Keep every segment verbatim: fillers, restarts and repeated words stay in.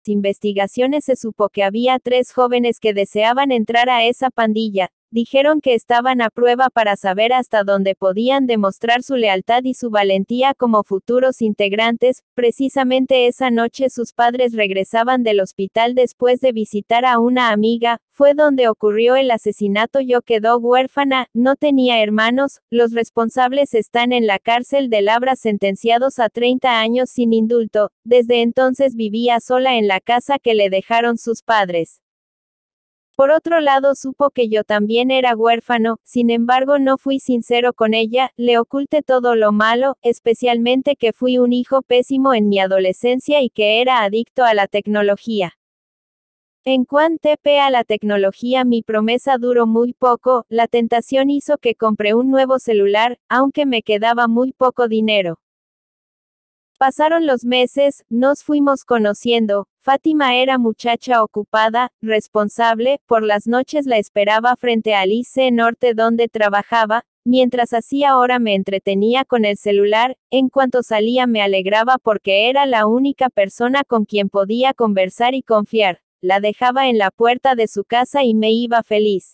las investigaciones se supo que había tres jóvenes que deseaban entrar a esa pandilla. Dijeron que estaban a prueba para saber hasta dónde podían demostrar su lealtad y su valentía como futuros integrantes. Precisamente esa noche sus padres regresaban del hospital después de visitar a una amiga. Fue donde ocurrió el asesinato. Yo quedó huérfana, no tenía hermanos. Los responsables están en la cárcel de Labra sentenciados a treinta años sin indulto. Desde entonces vivía sola en la casa que le dejaron sus padres. Por otro lado supo que yo también era huérfano, sin embargo no fui sincero con ella, le oculté todo lo malo, especialmente que fui un hijo pésimo en mi adolescencia y que era adicto a la tecnología. En cuanto a la tecnología mi promesa duró muy poco, la tentación hizo que compré un nuevo celular, aunque me quedaba muy poco dinero. Pasaron los meses, nos fuimos conociendo. Fátima era muchacha ocupada, responsable, por las noches la esperaba frente al I C Norte donde trabajaba, mientras hacía hora me entretenía con el celular, en cuanto salía me alegraba porque era la única persona con quien podía conversar y confiar, la dejaba en la puerta de su casa y me iba feliz.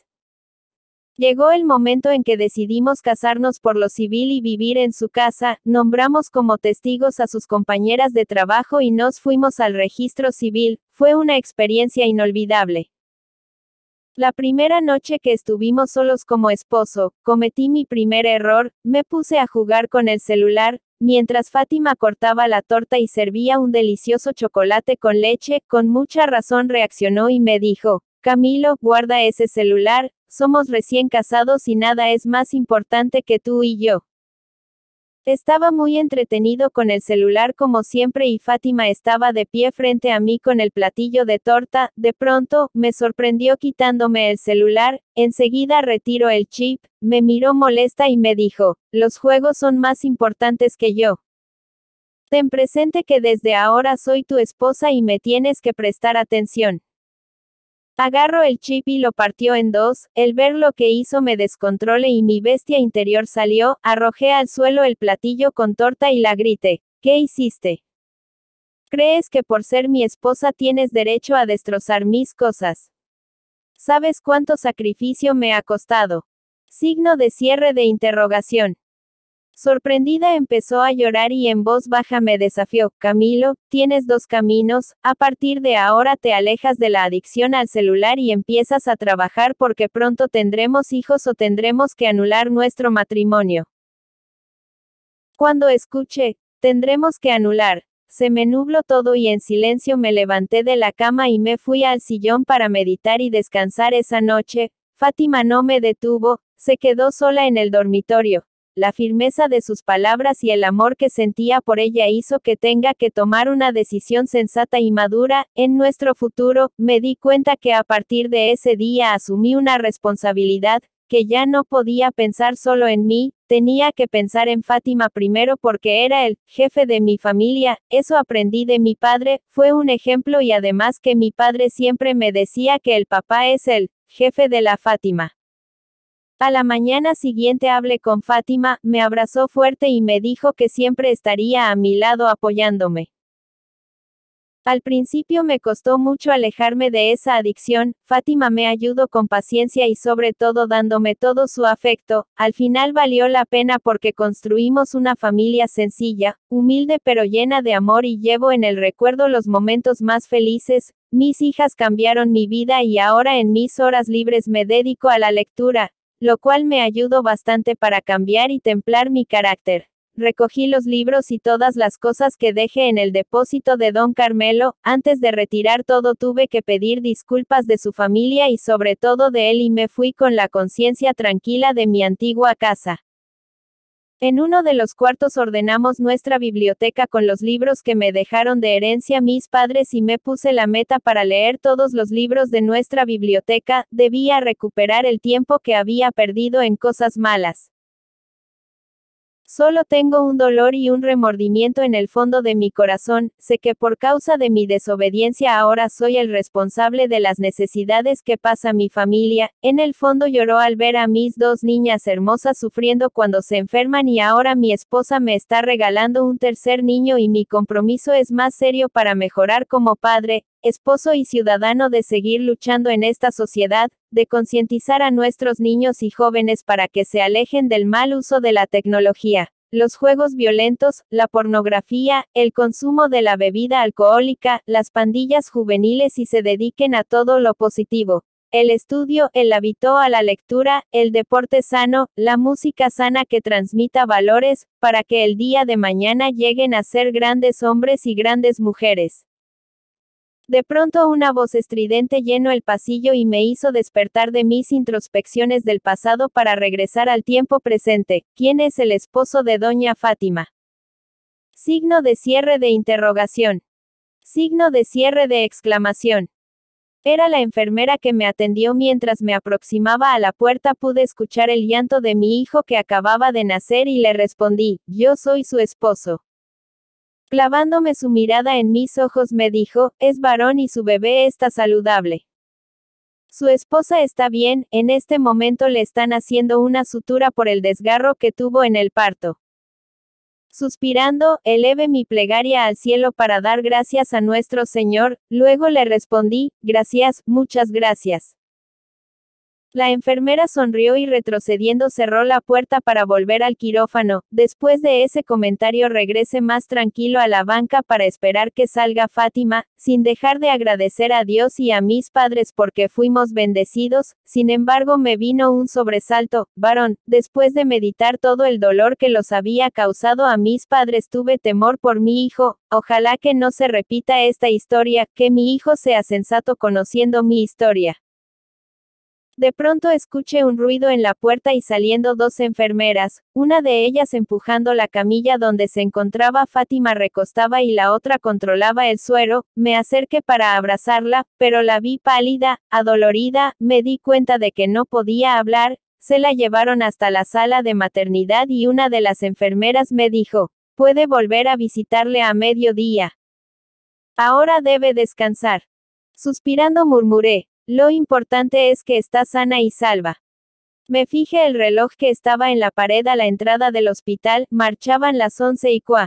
Llegó el momento en que decidimos casarnos por lo civil y vivir en su casa, nombramos como testigos a sus compañeras de trabajo y nos fuimos al registro civil. Fue una experiencia inolvidable. La primera noche que estuvimos solos como esposo, cometí mi primer error, me puse a jugar con el celular, mientras Fátima cortaba la torta y servía un delicioso chocolate con leche. Con mucha razón reaccionó y me dijo: Camilo, guarda ese celular, somos recién casados y nada es más importante que tú y yo. Estaba muy entretenido con el celular como siempre y Fátima estaba de pie frente a mí con el platillo de torta. De pronto, me sorprendió quitándome el celular, enseguida retiró el chip, me miró molesta y me dijo: los juegos son más importantes que yo. Ten presente que desde ahora soy tu esposa y me tienes que prestar atención. Agarró el chip y lo partió en dos, el ver lo que hizo me descontrolé y mi bestia interior salió, arrojé al suelo el platillo con torta y la grité: ¿qué hiciste? ¿Crees que por ser mi esposa tienes derecho a destrozar mis cosas? ¿Sabes cuánto sacrificio me ha costado? Signo de cierre de interrogación. Sorprendida empezó a llorar y en voz baja me desafió: Camilo, tienes dos caminos, a partir de ahora te alejas de la adicción al celular y empiezas a trabajar porque pronto tendremos hijos o tendremos que anular nuestro matrimonio. Cuando escuché, tendremos que anular, se me nubló todo y en silencio me levanté de la cama y me fui al sillón para meditar y descansar esa noche. Fátima no me detuvo, se quedó sola en el dormitorio. La firmeza de sus palabras y el amor que sentía por ella hizo que tenga que tomar una decisión sensata y madura. En nuestro futuro, me di cuenta que a partir de ese día asumí una responsabilidad, que ya no podía pensar solo en mí, tenía que pensar en Fátima primero porque era el jefe de mi familia. Eso aprendí de mi padre, fue un ejemplo y además que mi padre siempre me decía que el papá es el jefe de la Fátima. A la mañana siguiente hablé con Fátima, me abrazó fuerte y me dijo que siempre estaría a mi lado apoyándome. Al principio me costó mucho alejarme de esa adicción. Fátima me ayudó con paciencia y sobre todo dándome todo su afecto. Al final valió la pena porque construimos una familia sencilla, humilde pero llena de amor y llevo en el recuerdo los momentos más felices. Mis hijas cambiaron mi vida y ahora en mis horas libres me dedico a la lectura, lo cual me ayudó bastante para cambiar y templar mi carácter. Recogí los libros y todas las cosas que dejé en el depósito de don Carmelo. Antes de retirar todo tuve que pedir disculpas de su familia y sobre todo de él y me fui con la conciencia tranquila de mi antigua casa. En uno de los cuartos ordenamos nuestra biblioteca con los libros que me dejaron de herencia mis padres y me puse la meta para leer todos los libros de nuestra biblioteca. Debía recuperar el tiempo que había perdido en cosas malas. Solo tengo un dolor y un remordimiento en el fondo de mi corazón. Sé que por causa de mi desobediencia ahora soy el responsable de las necesidades que pasa mi familia. En el fondo lloró al ver a mis dos niñas hermosas sufriendo cuando se enferman y ahora mi esposa me está regalando un tercer niño y mi compromiso es más serio para mejorar como padre. esposo y ciudadano de seguir luchando en esta sociedad, de concientizar a nuestros niños y jóvenes para que se alejen del mal uso de la tecnología, los juegos violentos, la pornografía, el consumo de la bebida alcohólica, las pandillas juveniles y se dediquen a todo lo positivo. El estudio, el hábito a la lectura, el deporte sano, la música sana que transmita valores, para que el día de mañana lleguen a ser grandes hombres y grandes mujeres. De pronto una voz estridente llenó el pasillo y me hizo despertar de mis introspecciones del pasado para regresar al tiempo presente. ¿Quién es el esposo de doña Fátima? Signo de cierre de interrogación. Signo de cierre de exclamación. Era la enfermera que me atendió mientras me aproximaba a la puerta. Pude escuchar el llanto de mi hijo que acababa de nacer y le respondí, yo soy su esposo. Clavándome su mirada en mis ojos me dijo, es varón y su bebé está saludable. Su esposa está bien, en este momento le están haciendo una sutura por el desgarro que tuvo en el parto. Suspirando, elevé mi plegaria al cielo para dar gracias a nuestro Señor, luego le respondí, gracias, muchas gracias. La enfermera sonrió y retrocediendo cerró la puerta para volver al quirófano. Después de ese comentario regresé más tranquilo a la banca para esperar que salga Fátima, sin dejar de agradecer a Dios y a mis padres porque fuimos bendecidos. Sin embargo me vino un sobresalto, varón, después de meditar todo el dolor que los había causado a mis padres tuve temor por mi hijo. Ojalá que no se repita esta historia, que mi hijo sea sensato conociendo mi historia. De pronto escuché un ruido en la puerta y saliendo dos enfermeras, una de ellas empujando la camilla donde se encontraba Fátima recostada y la otra controlaba el suero. Me acerqué para abrazarla, pero la vi pálida, adolorida, me di cuenta de que no podía hablar, se la llevaron hasta la sala de maternidad y una de las enfermeras me dijo, puede volver a visitarle a mediodía. Ahora debe descansar. Suspirando murmuré, lo importante es que está sana y salva. Me fijé el reloj que estaba en la pared a la entrada del hospital, marchaban las once y cuarenta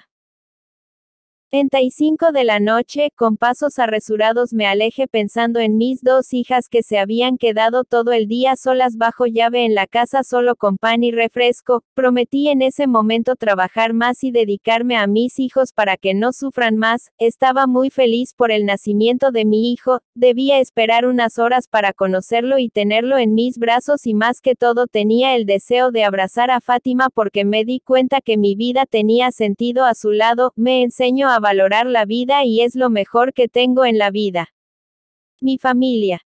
y cinco de la noche, con pasos apresurados me alejé pensando en mis dos hijas que se habían quedado todo el día solas bajo llave en la casa solo con pan y refresco. Prometí en ese momento trabajar más y dedicarme a mis hijos para que no sufran más. Estaba muy feliz por el nacimiento de mi hijo, debía esperar unas horas para conocerlo y tenerlo en mis brazos y más que todo tenía el deseo de abrazar a Fátima porque me di cuenta que mi vida tenía sentido a su lado. Me enseñó a valorar la vida y es lo mejor que tengo en la vida. Mi familia.